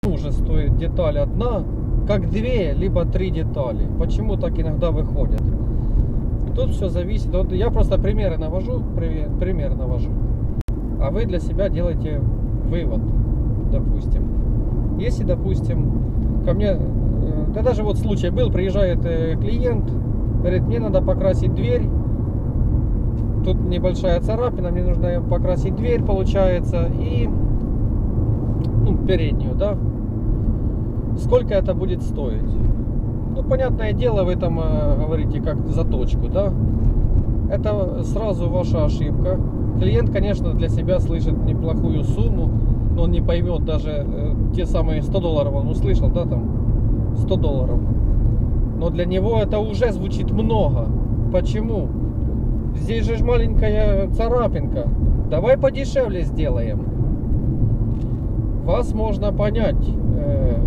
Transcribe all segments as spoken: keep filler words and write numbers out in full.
уже стоит деталь одна, как две, либо три детали. Почему так иногда выходит? Тут все зависит. Вот я просто примеры навожу, пример навожу. А вы для себя делаете вывод, допустим. Если, допустим, ко мне, да даже вот случай был, приезжает клиент, говорит, мне надо покрасить дверь. Тут небольшая царапина, мне нужно покрасить дверь, получается, и ну, переднюю, да. Сколько это будет стоить? Ну, понятное дело, вы там э, говорите как заточку, да. Это сразу ваша ошибка. Клиент, конечно, для себя слышит неплохую сумму, но он не поймет даже э, те самые сто долларов, он услышал, да, там сто долларов. Но для него это уже звучит много. Почему? Здесь же маленькая царапинка. Давай подешевле сделаем. Вас можно понять, э,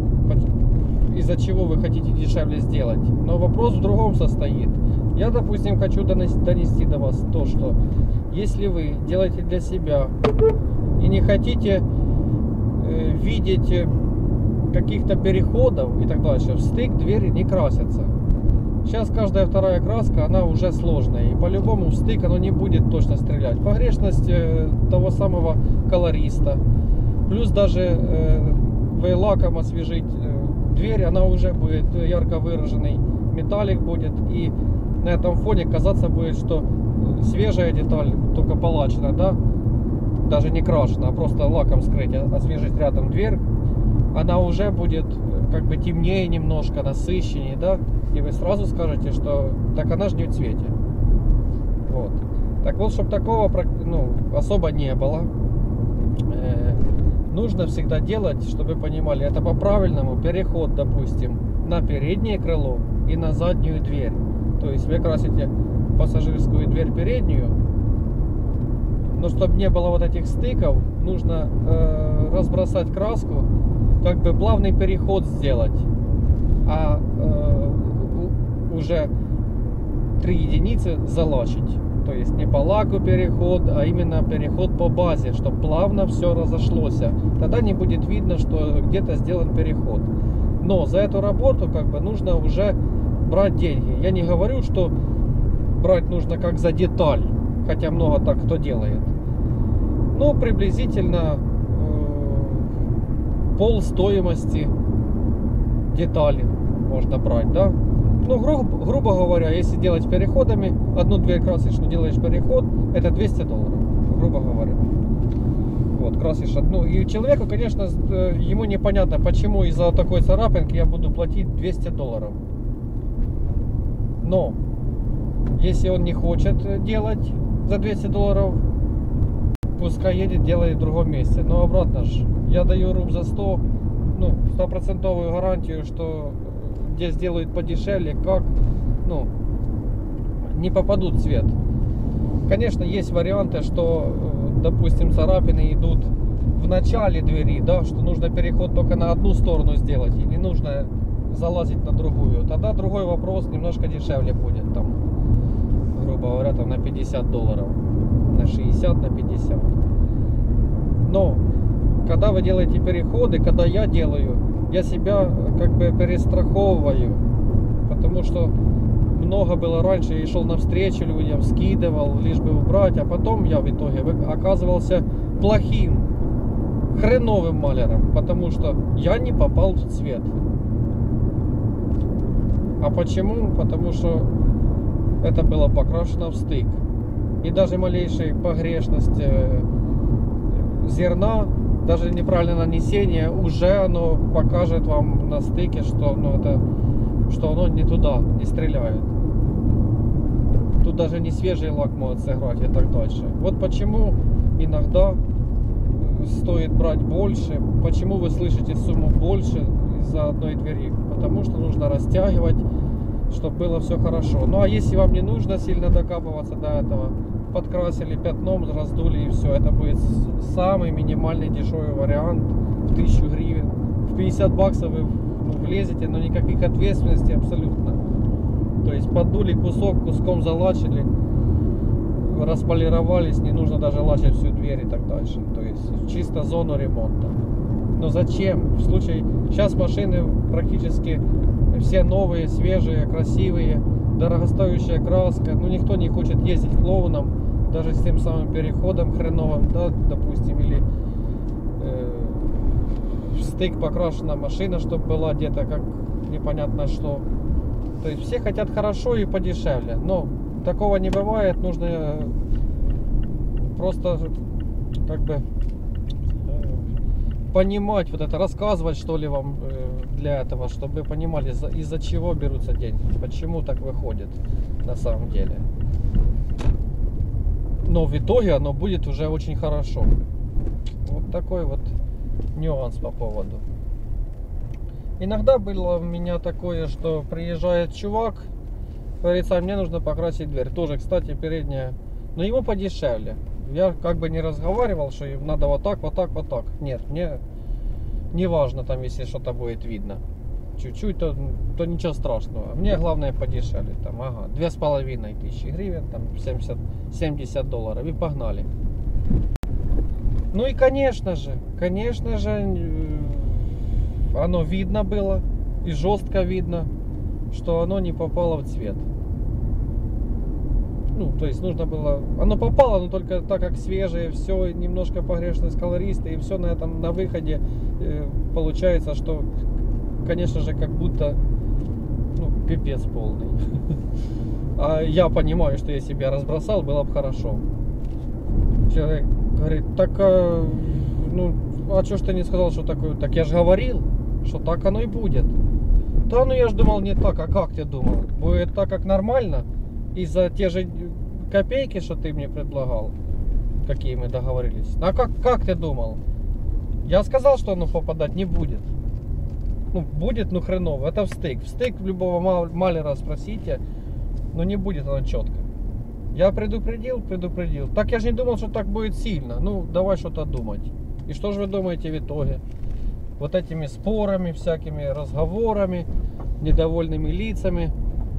из-за чего вы хотите дешевле сделать. Но вопрос в другом состоит. Я, допустим, хочу донести до вас то, что если вы делаете для себя и не хотите э, видеть каких-то переходов и так дальше, в стык двери не красятся. Сейчас каждая вторая краска, она уже сложная. И по-любому в стык оно не будет точно стрелять. Погрешность э, того самого колориста. Плюс даже э, вы лаком освежить э, дверь, она уже будет ярко выраженный металлик будет. И на этом фоне казаться будет, что свежая деталь, только полачена, да, даже не крашена, а просто лаком скрыть, освежить рядом дверь, она уже будет как бы темнее немножко, насыщеннее, да, и вы сразу скажете, что так она же не в цвете. Вот. Так вот, чтобы такого ну, особо не было, э, нужно всегда делать, чтобы вы понимали, это по-правильному переход, допустим, на переднее крыло и на заднюю дверь. То есть вы красите пассажирскую дверь переднюю, но чтобы не было вот этих стыков, нужно э, разбросать краску, как бы плавный переход сделать, а э, уже три единицы залачить. То есть не по лаку переход, а именно переход по базе, чтобы плавно все разошлось. Тогда не будет видно, что где-то сделан переход. Но за эту работу как бы нужно уже брать деньги. Я не говорю, что брать нужно как за деталь, хотя много так кто делает. Но приблизительно э, пол стоимости детали можно брать, да. Ну, гру грубо говоря, если делать переходами, одну дверь красишь, но делаешь переход, это двести долларов, грубо говоря. Вот, красишь одну. И человеку, конечно, ему непонятно, почему из-за такой царапинки я буду платить двести долларов. Но если он не хочет делать за двести долларов, пускай едет, делает в другом месте. Но обратно же, я даю руб за сто, ну, стопроцентовую гарантию, что где сделают подешевле, как, ну, не попадут в цвет. Конечно, есть варианты, что, допустим, царапины идут в начале двери, да, что нужно переход только на одну сторону сделать, и не нужно залазить на другую. Тогда другой вопрос, немножко дешевле будет, там, грубо говоря, там на пятьдесят долларов, на шестьдесят, на пятьдесят. Но когда вы делаете переходы, когда я делаю, я себя как бы перестраховываю, потому что много было раньше, я шел навстречу людям, скидывал, лишь бы убрать, а потом я в итоге оказывался плохим, хреновым маляром, потому что я не попал в цвет. А почему? Потому что это было покрашено в стык. И даже малейшая погрешность зерна, даже неправильное нанесение, уже оно покажет вам на стыке, что, ну, это, что оно не туда, не стреляет. Тут даже не свежий лак может сыграть и так дальше. Вот почему иногда стоит брать больше, почему вы слышите сумму больше из-за одной двери. Потому что нужно растягивать, чтобы было все хорошо. Ну а если вам не нужно сильно докапываться до этого, подкрасили пятном, раздули и все. Это будет самый минимальный дешевый вариант в тысячу гривен. В пятьдесят баксов вы влезете, но никаких ответственностей абсолютно. То есть подули кусок, куском залачили, располировались, не нужно даже лачить всю дверь и так дальше. То есть чисто зону ремонта. Но зачем? В случае, сейчас машины практически все новые, свежие, красивые, дорогостоящая краска. Ну, никто не хочет ездить клоуном, даже с тем самым переходом хреновым, да, допустим, или э, в стык покрашена машина, чтобы была где-то как непонятно что. То есть все хотят хорошо и подешевле, но такого не бывает. Нужно просто как бы понимать вот это, рассказывать что ли вам для этого, чтобы вы понимали, из-за чего берутся деньги, почему так выходит на самом деле. Но в итоге оно будет уже очень хорошо. Вот такой вот нюанс по поводу. Иногда было у меня такое, что приезжает чувак, говорит, а мне нужно покрасить дверь. Тоже, кстати, передняя, но ему подешевле. Я как бы не разговаривал, что им надо вот так, вот так, вот так. Нет, мне не важно там, если что-то будет видно. Чуть-чуть, то, то ничего страшного. Мне главное подешевле. Там, ага, две с половиной тысячи гривен, там семьдесят, семьдесят долларов. И погнали. Ну и конечно же, конечно же, оно видно было. И жестко видно, что оно не попало в цвет. Ну, то есть нужно было... Оно попало, но только так как свежее, все, немножко погрешность колориста, и все на этом, на выходе э, получается, что, конечно же, как будто, ну, пипец полный. А я понимаю, что если бы я разбросал, было бы хорошо. Человек говорит, так, а, ну, а что ж ты не сказал, что такое? Так я же говорил, что так оно и будет. Да, ну я же думал не так, а как ты думал? Будет так, как нормально? И за те же копейки, что ты мне предлагал, какие мы договорились. А как, как ты думал? Я сказал, что оно попадать не будет. Ну, будет, ну хреново. Это в стык. В стык любого малера спросите, но не будет оно четко. Я предупредил, предупредил. Так я же не думал, что так будет сильно. Ну, давай что-то думать. И что же вы думаете в итоге? Вот этими спорами, всякими разговорами, недовольными лицами.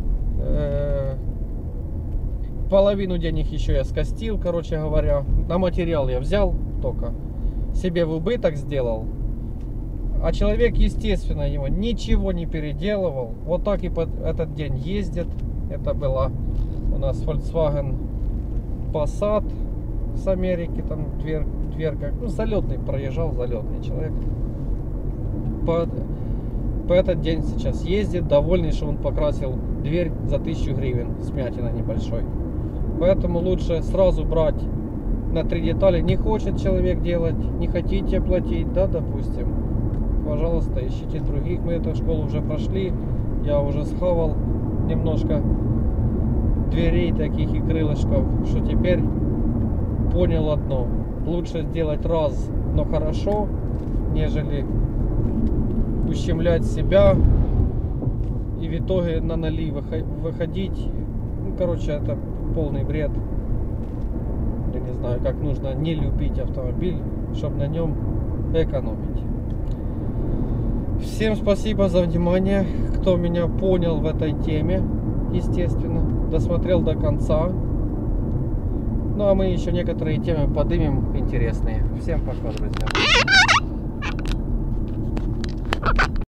Половину денег еще я скостил, короче говоря. На материал я взял только. Себе в убыток сделал. А человек, естественно, его ничего не переделывал. Вот так и под этот день ездит. Это была у нас Volkswagen Passat с Америки. Там дверь, дверка. Ну, залетный проезжал, залетный человек. По, по этот день сейчас ездит. Довольный, что он покрасил дверь за тысячу гривен. Смятина небольшой. Поэтому лучше сразу брать на три детали. Не хочет человек делать, не хотите платить, да, допустим. Пожалуйста, ищите других. Мы эту школу уже прошли. Я уже схавал немножко дверей таких и крылышков, что теперь понял одно. Лучше сделать раз, но хорошо, нежели ущемлять себя и в итоге на ноли выходить. Ну, короче, это полный бред. Я не знаю, как нужно не любить автомобиль, чтобы на нем экономить. Всем спасибо за внимание, кто меня понял в этой теме, естественно, досмотрел до конца. Ну а мы еще некоторые темы поднимем интересные. Всем пока, друзья.